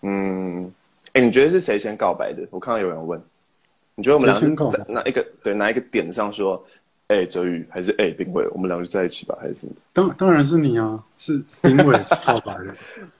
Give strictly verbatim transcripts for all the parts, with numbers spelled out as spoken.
嗯，哎，你觉得是谁先告白的？我看到有人问，你觉得我们俩是在哪一个对哪一个点上说，哎，哲宇还是哎丁伟，我们两个就在一起吧，还是什么的？ 当当然是你啊，是丁伟告白的。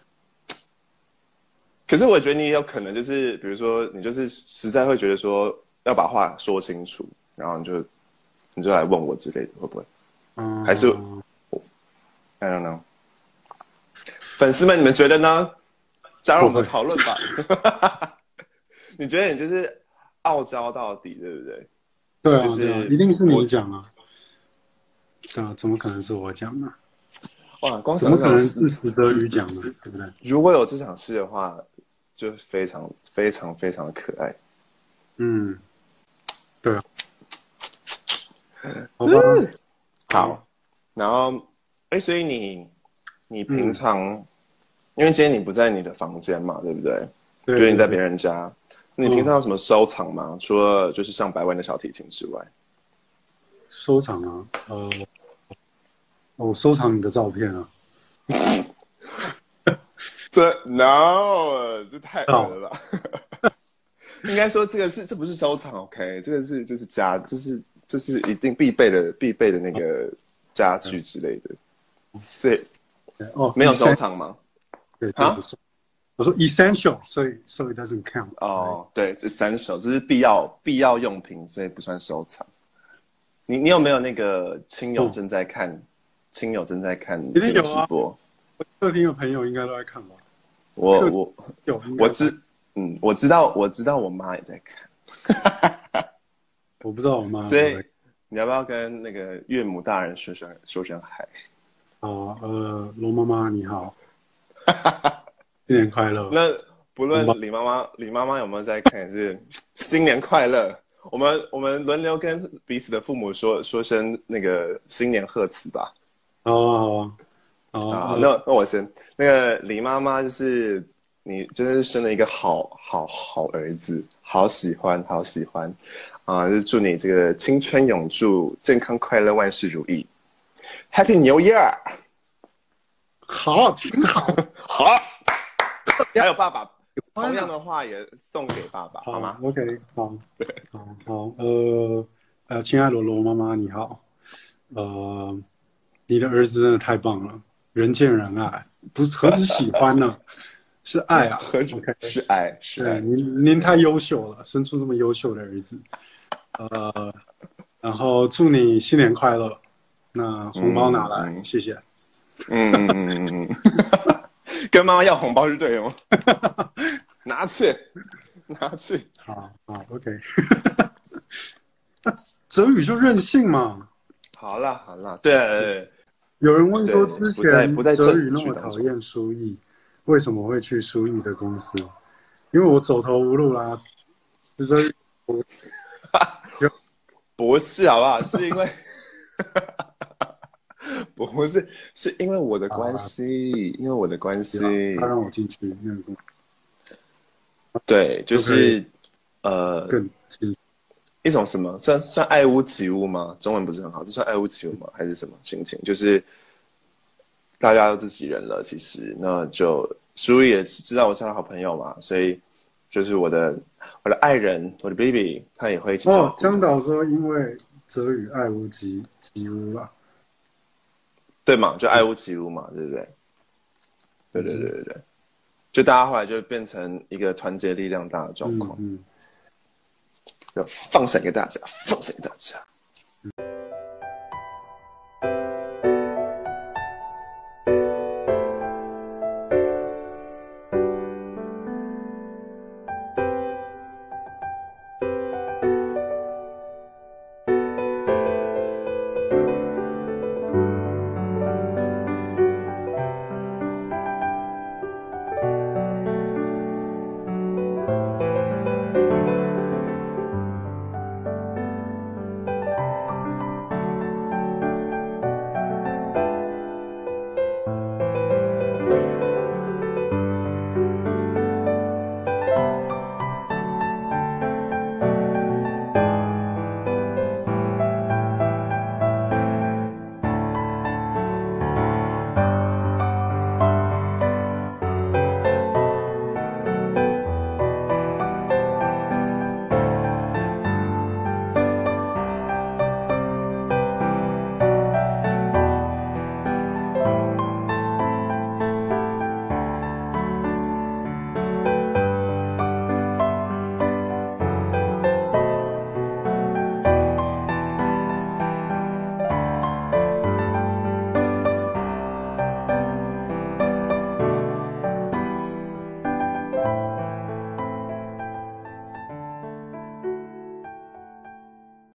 可是我觉得你也有可能就是，比如说你就是实在会觉得说要把话说清楚，然后你就你就来问我之类的，会不会？ 嗯， 还是I don't know。粉丝们，你们觉得呢？加入我们讨论吧。你觉得你就是傲娇到底，对不对？ 对啊， 就是对啊，一定是你讲啊。啊，怎么可能是我讲呢？ 哇，光怎么可能是石德宇讲呢？对不对？ 如果有这场戏的话，就非常非常非常的可爱。 嗯，对啊。好吧。 好，然后，哎，所以你你平常，嗯、因为今天你不在你的房间嘛，对不对？ 对， 就是你在别人家。你平常有什么收藏吗？嗯、除了就是上百万的小提琴之外， 收藏啊，呃，我收藏你的照片啊。 这 no， 这太恶了吧？应该说这个是这不是收藏 ，OK？ 这个是就是家，就是这是一定必备的必备的那个家具之类的，所以哦，没有收藏吗？ 对啊，我说 essential， 所以 so it doesn't count。 哦，对 ，essential， 这是必要必要用品，所以不算收藏。你你有没有那个亲友正在看？亲友正在看这个直播？ 客厅的朋友应该都在看吧？ 我我有，我知嗯，我知道我知道我妈也在看。 我不知道我妈， 所以你要不要跟那个岳母大人说声说声嗨？ 哦，呃，罗妈妈你好，新年快乐。 那不论李妈妈李妈妈有没有在看，也是新年快乐。我们我们轮流跟彼此的父母说说声那个新年贺词吧。 哦，好啊，好，那那我先，那个李妈妈就是你真的是生了一个好好好儿子，好喜欢好喜欢，啊，就是祝你这个青春永驻，健康快乐，万事如意 ，Happy New Year！ 好，挺好， 好，还有爸爸，同样的话也送给爸爸，好吗 ？OK， 好，好，好，呃呃，亲爱的罗妈妈你好，呃。你的儿子真的太棒了，人见人爱，不是何止喜欢呢，是爱啊！ 何止 OK， 是爱，是爱。 您您太优秀了，生出这么优秀的儿子，呃，然后祝你新年快乐。那红包拿来，嗯、谢谢。 嗯嗯嗯嗯嗯，跟妈妈要红包是对吗？拿去，拿去。 好好 ，OK。那哲宇就任性嘛。 好啦好啦，对、啊。对有人问说，之前哲宇那么讨厌书艺，为什么会去书艺的公司？因为我走投无路啦。哲宇， 不是好不好？是因为不是，是因为我的关系，因为我的关系， 他让我进去那个公司。 对，就是呃， 更清楚。 一种什么算算爱屋及乌吗？中文不是很好，这算爱屋及乌吗？还是什么心情？就是大家都自己人了，其实那就舒也知道我是他好朋友嘛，所以就是我的我的爱人，我的 baby， 他也会一起照顾。 哦，江导说因为哲宇爱屋及及乌啦， 对嘛，就爱屋及乌嘛，对不对？对对对对对，就大家后来就变成一个团结力量大的状况。嗯，嗯就放闪给大家，放闪给大家。